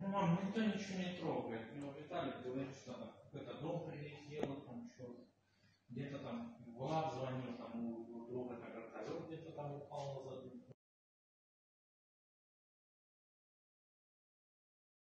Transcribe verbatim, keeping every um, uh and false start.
Мам, никто ничего не трогает. Ну, Виталик говорит, что это